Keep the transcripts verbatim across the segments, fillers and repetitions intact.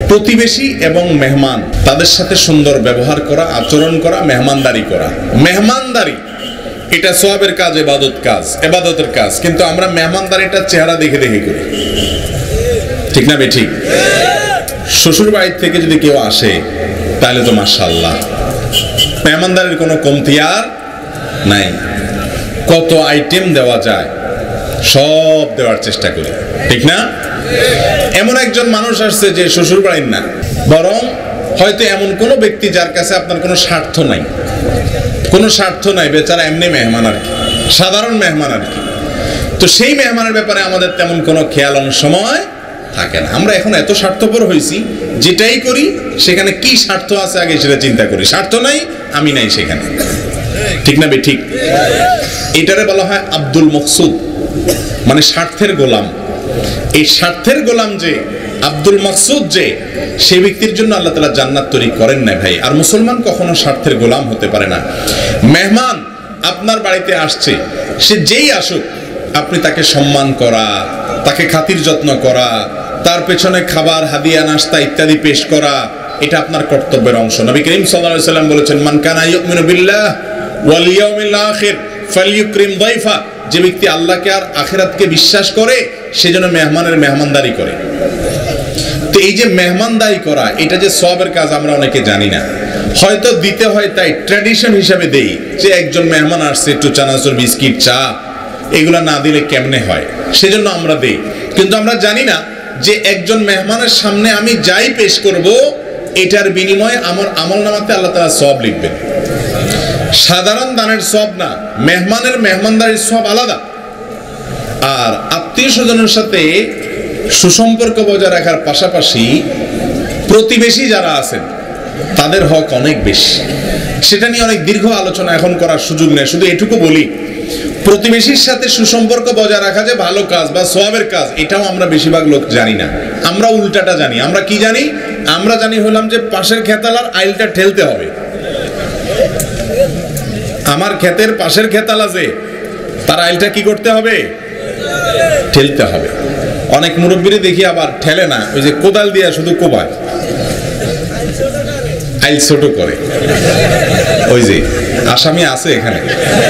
প্রতিবেশী এবং মেহমান তাদের সাথে সুন্দর ব্যবহার করা, আচরণ করা, মেহমানদারি করা। মেহমানদারি এটা সওয়াবের কাজ, ইবাদত কাজ, ইবাদতের কাজ, কিন্তু আমরা মেহমানদারিটা চেহারা দেখে দেখে করি, ঠিক না বেঠিক? শ্বশুর বাড়ি থেকে যদি কেউ আসে তাহলে তো মাশাআল্লাহ মেহমানদারির কোনো কমতি আর নাই। কত আইটেম দেওয়া যায় সব দেওয়ার চেষ্টা করি, ঠিক না? এমন একজন মানুষ আসছে যে শ্বশুর বাড়ির না, বরং হয়তো এমন কোনো ব্যক্তি যার কাছে আপনার কোনো স্বার্থ নাই, কোনো স্বার্থ নাই, বেচারা এমনি মেহমান আর কি, সাধারণ মেহমান আর কি। তো সেই মেহমানের ব্যাপারে আমাদের তেমন কোনো খেয়াল অনেক সময় থাকে না। আমরা এখন এত স্বার্থপর হয়েছি, যেটাই করি সেখানে কি স্বার্থ আছে আগে সেটা চিন্তা করি। স্বার্থ নাই, আমি নাই সেখানে, ঠিক না বেঠিক? এটারে বলা হয় আব্দুল মকসুদ, মানে স্বার্থের গোলাম। এই স্বার্থের গোলাম যে আব্দুল মকসুদ, যে সে ব্যক্তির জন্য আল্লাহ তাআলা জান্নাত তৈরি করেন না ভাই। আর মুসলমান কখনো স্বার্থের গোলাম হতে পারে না। মেহমান আপনার বাড়িতে আসছে, সে যেই আসুক আপনি তাকে সম্মান করা, তাকে খাতির যত্ন করা, তার পেছনে খাবার, হাদিয়া, নাস্তা ইত্যাদি পেশ করা, এটা আপনার কর্তব্যের অংশ। নবী করিম সাল্লাল্লাহু আলাইহি ওয়াসাল্লাম বলেছেন, মান কানা ইউমিনু বিল্লাহ ওয়াল ইয়াউমিল আখির ফালইউকরিম দাইফা। যে ব্যক্তি আল্লাহকে আর আখিরাতকে বিশ্বাস করে সে যেন মেহমানের মেহমানদারি করে। তো এই যে মেহমানদারি করা, এটা যে সওয়াবের কাজ আমরা অনেকে জানি না, হয়তো দিতে হয় তাই ট্র্যাডিশন হিসাবে দেই, যে একজন মেহমান আসছে একটু চানাচুর, বিস্কিট, চা, এগুলা না দিলে কেমনে হয়, সেজন্য আমরা দেই। কিন্তু আমরা জানি না যে একজন মেহমানের সামনে আমি যাই পেশ করব এটার বিনিময়ে আমার আমলনামাতে আল্লাহ তাআলা সওয়াব লিখবেন। সাধারণ দানের সওয়াব না, মেহমানের মেহমানদারির সওয়াব আলাদা। আর আত্মীয় স্বজনের সাথে সুসম্পর্ক বজায় রাখার পাশাপাশি প্রতিবেশী যারা আছেন তাদের হক অনেক বেশি। সেটা নিয়ে অনেক দীর্ঘ আলোচনা এখন করার সুযোগ নেই, শুধু এটুকু বলি, প্রতিবেশীর সাথে সুসম্পর্ক বজায় রাখা যে ভালো কাজ বা সওয়াবের কাজ, এটাও আমরা বেশিরভাগ লোক জানি না। আমরা উল্টাটা জানি। আমরা কি জানি? আমরা জানি হলাম যে পাশের খেতালার আইলটা ঠেলতে হবে। আমার ক্ষেতের পাশের খেতালা যে, তার আইলটা কি করতে হবে? ঠেলতে হবে। অনেক মুরব্বীরে দেখি আবার ঠেলে না, ওই যে কোদাল দিয়া শুধু কোবায়, আইল ছোট করে। ওই যে আসামি আছে এখানে,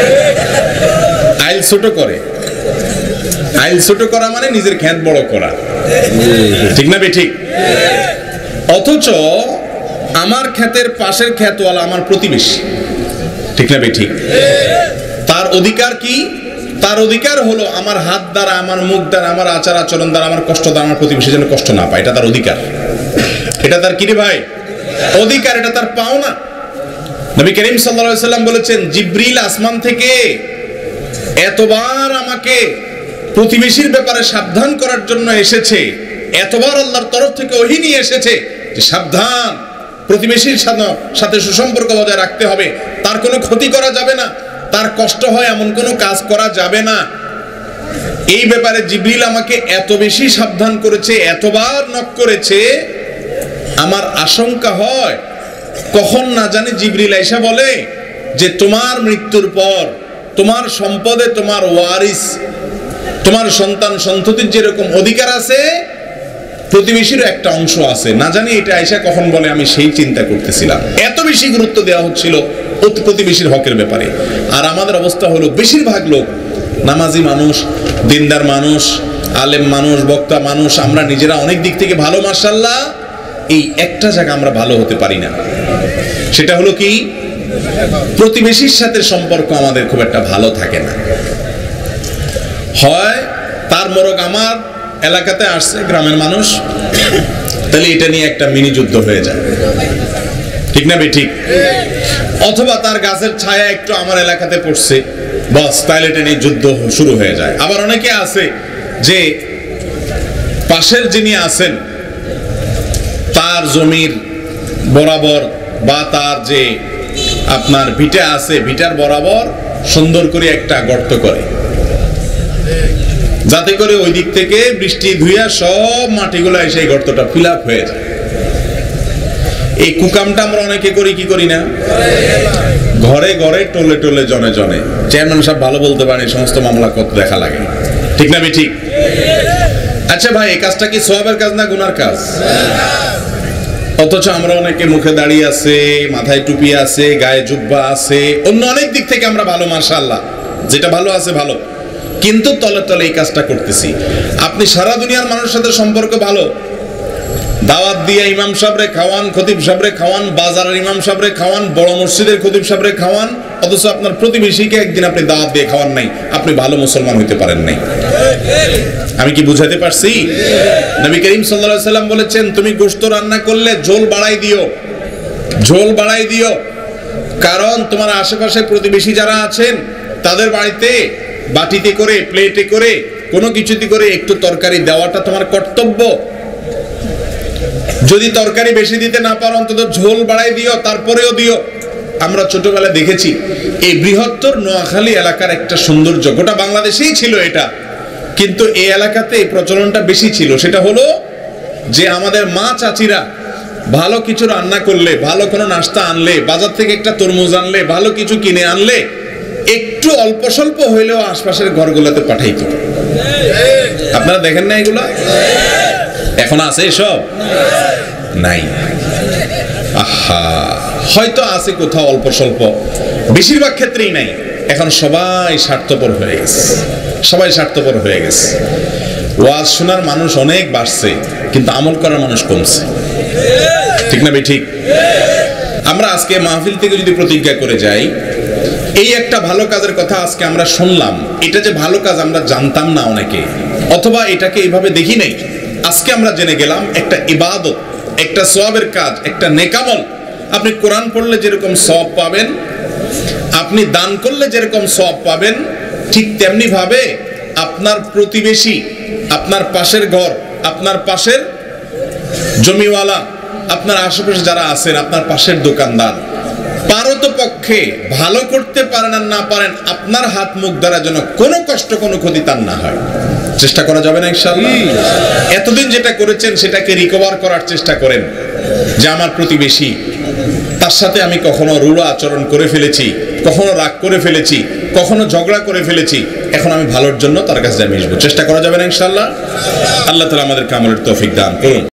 আইল ছোট করে। আইল ছোট করা মানে নিজের ক্ষেত বড় করা, ঠিক না বেঠিক? অথচ আমার ক্ষেতের পাশের ক্ষেতওয়ালা আমার প্রতিবেশী, ঠিক না বেঠিক? তার অধিকার কি? তার অধিকার হলো আমার হাত দ্বারা, আমার মুখ দ্বারা, আমার আচার আচরণ দ্বারা, আমার কষ্ট দ্বারা আমার প্রতিবেশী যেন কষ্ট না পায়। এটা তার অধিকার। এটা তার কি রে ভাই? অধিকার। এটা তার পাওনা। নবী করিম সাল্লাল্লাহু আলাইহি ওয়াসাল্লাম বলেছেন, জিবরিল আসমান থেকে এতবার আমাকে প্রতিবেশীর ব্যাপারে সাবধান করার জন্য এসেছে, এতবার আল্লাহর তরফ থেকে ওহী নিয়ে এসেছে যে সাবধান, প্রতিবেশীর সাথে সুসম্পর্ক বজায় রাখতে হবে, তার কোনো ক্ষতি করা যাবে না, তার কষ্ট হয় এমন কোনো কাজ করা যাবে না। এই ব্যাপারে জিবরিল আমাকে এত বেশি সাবধান করেছে, এতবার নক করেছে, আমার আশঙ্কা হয় কখন না জানি জিবরিল আইসা বলে যে তোমার মৃত্যুর পর তোমার সম্পদে তোমার ওয়ারিস, তোমার সন্তান সন্ততির যেরকম অধিকার আছে, প্রতিবেশীরও একটা অংশ আছে। না জানি এটা আইসা কখন বলে, আমি সেই চিন্তা করতেছিলাম। এত বেশি গুরুত্ব দেওয়া হচ্ছিল প্রতিবেশীর হকের ব্যাপারে। আর আমাদের অবস্থা হলো, বেশিরভাগ লোক নামাজি মানুষ, দিনদার মানুষ, আলেম মানুষ, বক্তা মানুষ, আমরা নিজেরা অনেক দিক থেকে ভালো, মাশাআল্লাহ। এই একটা জায়গা আমরা ভালো হতে পারি না, সেটা হলো কি? প্রতিবেশীর সাথে সম্পর্ক আমাদের খুব একটা ভালো থাকে না। হয় তার মরক আমার এলাকাতে আসছে, গ্রামের মানুষ, তাহলে এটা নিয়ে একটা মিনি যুদ্ধ হয়ে যায়, ঠিক না বেঠিক? অথবা তার গাছের ছায়া একটু আমার এলাকাতে পড়ছে, বাস, তাহলে এটা নিয়ে যুদ্ধ শুরু হয়ে যায়। আবার অনেকে আছে যে পাশের যিনি আছেন তার জমির বরাবর বা তার যে আপনার ভিটা আছে, ভিটার বরাবর সুন্দর করে একটা গর্ত করে, যাতে করে ওই দিক থেকে বৃষ্টি ধুইয়া সব মাটিগুলো এসে এই গর্তটা ফিল আপ হয়ে যায়। এই কুকামটা আমরা অনেকে করি, কি করি না? ঘরে ঘরে, টোলে টোলে, জনে জনে। চেয়ারম্যান সাহেব ভালো বলতে পারেন, এই সমস্ত মামলা কত দেখা লাগে, ঠিক না বেঠিক? আচ্ছা ভাই, এই কাজটা কি সওয়াবের কাজ না গুনার কাজ? অথচ আমরা অনেকে মুখে দাঁড়িয়ে আছে, মাথায় টুপি আছে, গায়ে জুব্বা আছে, অন্য অনেক দিক থেকে আমরা ভালো, মাশাআল্লাহ, যেটা ভালো আছে ভালো, কিন্তু তলে তলে এই কাজটা করতেছি। আপনি সারা দুনিয়ার মানুষের সাথে সম্পর্ক ভালো, দাওয়াত দিয়ে ইমাম সাহেবরে খাওয়ান, খতিব সাহেবরে খাওয়ান, বাজারের ইমাম সাহেবরে খাওয়ান, বড় মসজিদের খতিব সাহেবরে খাওয়ান, অথচ আপনার প্রতিবেশীকে একদিন আপনি দাওয়াত দিয়ে খাওয়ান নাই, আপনি ভালো মুসলমান হইতে পারেন নাই। আমি কি বুঝাতে পারছি? নবী করিম সাল্লাল্লাহু আলাইহি সাল্লাম বলেছেন, তুমি গোশত রান্না করলে ঝোল বাড়াই দিও, ঝোল বাড়াই দিও, কারণ তোমার আশেপাশে প্রতিবেশী যারা আছেন তাদের বাড়িতে বাটিতে করে, প্লেটে করে, কোনো কিছুতে করে একটু তরকারি দেওয়াটা তোমার কর্তব্য। যদি তরকারি বেশি দিতে না পারো অন্তত ঝোল বাড়াই দিও, তারপরেও দিও। আমরা ছোটবেলায় দেখেছি এই বৃহত্তর নোয়াখালী এলাকার একটা সৌন্দর্য, গোটা বাংলাদেশেই ছিল এটা, কিন্তু এই এলাকাতে এই প্রচলনটা বেশি ছিল। সেটা হলো যে আমাদের মা চাচিরা ভালো কিছু রান্না করলে, ভালো কোনো নাস্তা আনলে, বাজার থেকে একটা তরমুজ আনলে, ভালো কিছু কিনে আনলে একটু অল্প স্বল্প হইলেও আশপাশের ঘরগুলোতে পাঠাইতো। আপনারা দেখেন না এগুলা? এখন আছে এসব? নাই। আহা, হয়তো আছে কোথাও অল্প স্বল্প, বেশিরভাগ ক্ষেত্রেই নাই। এখন সবাই স্বার্থপর হয়ে গেছে, সবাই স্বার্থপর হয়ে গেছে। ওয়াজ শোনার মানুষ অনেক বাড়ছে, কিন্তু আমল করার মানুষ কমছে। ঠিক না ভাই? ঠিক। আমরা আজকে মাহফিল থেকে যদি প্রতিজ্ঞা করে যাই, এই একটা ভালো কাজের কথা আজকে আমরা শুনলাম, এটা যে ভালো কাজ আমরা জানতাম না অনেকে, অথবা এটাকে এইভাবে দেখি নাই, আজকে আমরা জেনে গেলাম একটা ইবাদত, একটা সওয়াবের কাজ, একটা নেকামল। আপনি কোরআন পড়লে যেরকম সওয়াব পাবেন, আপনি দান করলে যেরকম সওয়াব পাবেন, ঠিক তেমনি ভাবে আপনার প্রতিবেশী, আপনার পাশের ঘর, আপনার পাশের জমিওয়ালা, আপনার আশেপাশে যারা আছেন, আপনার পাশের দোকানদার, পারতপক্ষে ভালো করতে পারেন আর না পারেন, আপনার হাত মুখ দ্বারা যেন কোনো কষ্ট, কোনো ক্ষতি তার না হয়, চেষ্টা করা যাবে না ইনশাআল্লাহ? এতদিন যেটা করেছেন সেটাকে রিকভার করার চেষ্টা করেন, যে আমার প্রতিবেশী, তার সাথে আমি কখনো রূঢ় আচরণ করে ফেলেছি, কখনো রাগ করে ফেলেছি, কখনো ঝগড়া করে ফেলেছি, এখন আমি ভালোর জন্য তার কাছে মিশবো। চেষ্টা করা যাবে না ইনশাআল্লাহ? আল্লাহ তাআলা আমাদেরকে আমলের তৌফিক দান করুন।